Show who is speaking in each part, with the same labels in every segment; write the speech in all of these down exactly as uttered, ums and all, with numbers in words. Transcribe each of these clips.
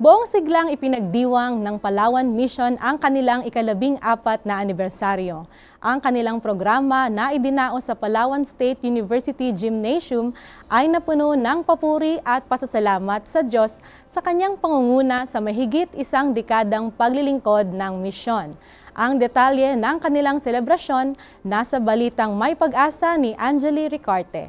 Speaker 1: Buong siglang ipinagdiwang ng Palawan Mission ang kanilang ikalabing apat na anibersaryo. Ang kanilang programa na idinaos sa Palawan State University Gymnasium ay napuno ng papuri at pasasalamat sa Diyos sa kanyang pangunguna sa mahigit isang dekadang paglilingkod ng misyon. Ang detalye ng kanilang selebrasyon nasa balitang May Pag-asa ni Angeli Ricarte.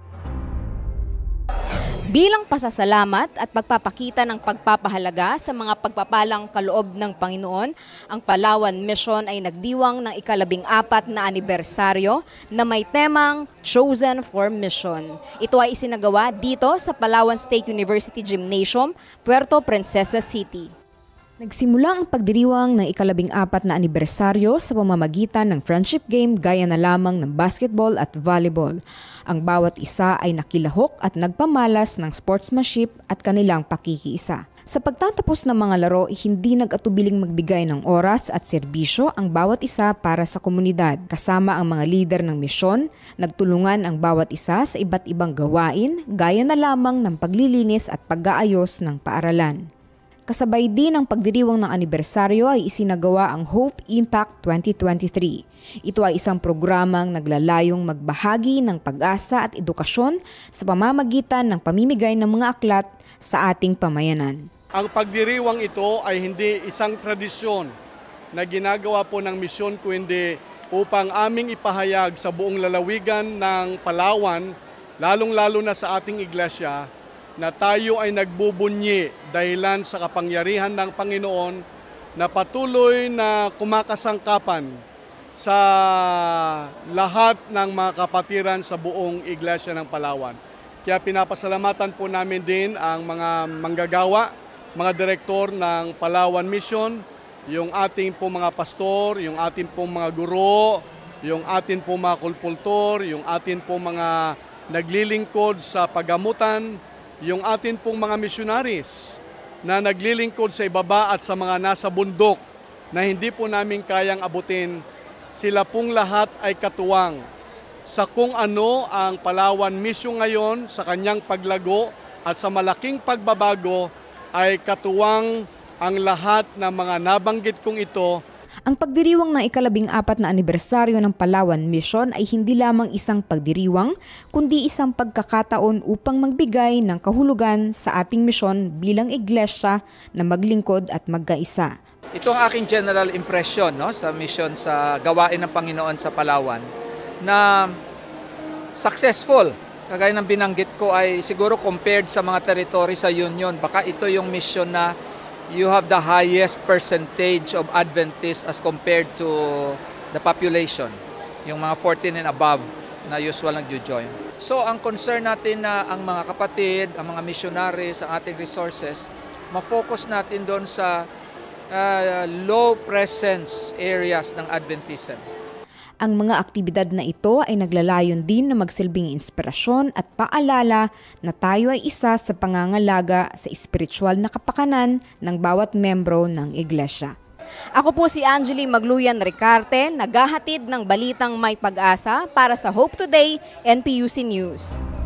Speaker 2: Bilang pasasalamat at pagpapakita ng pagpapahalaga sa mga pagpapalang kaloob ng Panginoon, ang Palawan Mission ay nagdiwang ng ikalabing apat na anibersaryo na may temang Chosen for Mission. Ito ay isinagawa dito sa Palawan State University Gymnasium, Puerto Princesa City. Nagsimula ang pagdiriwang ng ikalabing apat na anibersaryo sa pamamagitan ng friendship game gaya na lamang ng basketball at volleyball. Ang bawat isa ay nakilahok at nagpamalas ng sportsmanship at kanilang pakikiisa. Sa pagtatapos ng mga laro, hindi nag-atubiling magbigay ng oras at serbisyo ang bawat isa para sa komunidad. Kasama ang mga lider ng misyon, nagtulungan ang bawat isa sa iba't ibang gawain gaya na lamang ng paglilinis at pag-aayos ng paaralan. Kasabay din ang pagdiriwang ng anibersaryo ay isinagawa ang Hope Impact twenty twenty-three. Ito ay isang programang naglalayong magbahagi ng pag-asa at edukasyon sa pamamagitan ng pamimigay ng mga aklat sa ating pamayanan.
Speaker 3: Ang pagdiriwang ito ay hindi isang tradisyon na ginagawa po ng misyon kundi upang aming ipahayag sa buong lalawigan ng Palawan, lalong-lalo na sa ating iglesia, na tayo ay nagbubunyi dahilan sa kapangyarihan ng Panginoon na patuloy na kumakasangkapan sa lahat ng mga kapatiran sa buong iglesia ng Palawan. Kaya pinapasalamatan po namin din ang mga manggagawa, mga direktor ng Palawan Mission, yung ating po mga pastor, yung ating po mga guro, yung ating po mga kulpultor, yung ating po mga naglilingkod sa paggamutan, yung atin pong mga missionaries na naglilingkod sa ibaba at sa mga nasa bundok na hindi po namin kayang abutin, sila pong lahat ay katuwang sa kung ano ang Palawan Mission ngayon sa kanyang paglago at sa malaking pagbabago ay katuwang ang lahat ng mga nabanggit kong ito.
Speaker 2: Ang pagdiriwang ng ikalabing apat na anibersaryo ng Palawan Mission ay hindi lamang isang pagdiriwang, kundi isang pagkakataon upang magbigay ng kahulugan sa ating misyon bilang iglesia na maglingkod at magkaisa.
Speaker 4: Ito ang aking general impression, no, sa mission sa gawain ng Panginoon sa Palawan, na successful. Kagaya ng binanggit ko ay siguro compared sa mga territory sa Union, baka ito yung mission na you have the highest percentage of Adventists as compared to the population, yung mga fourteen and above na usual nag-join. So ang concern natin na ang mga kapatid, ang mga missionaries, ang ating resources, ma-focus natin doon sa uh, low presence areas ng Adventism.
Speaker 2: Ang mga aktibidad na ito ay naglalayon din na magsilbing inspirasyon at paalala na tayo ay isa sa pangangalaga sa espiritual na kapakanan ng bawat membro ng iglesia. Ako po si Angeli Magluyan Ricarte, naghahatid ng balitang May Pag-asa para sa Hope Today N P U C News.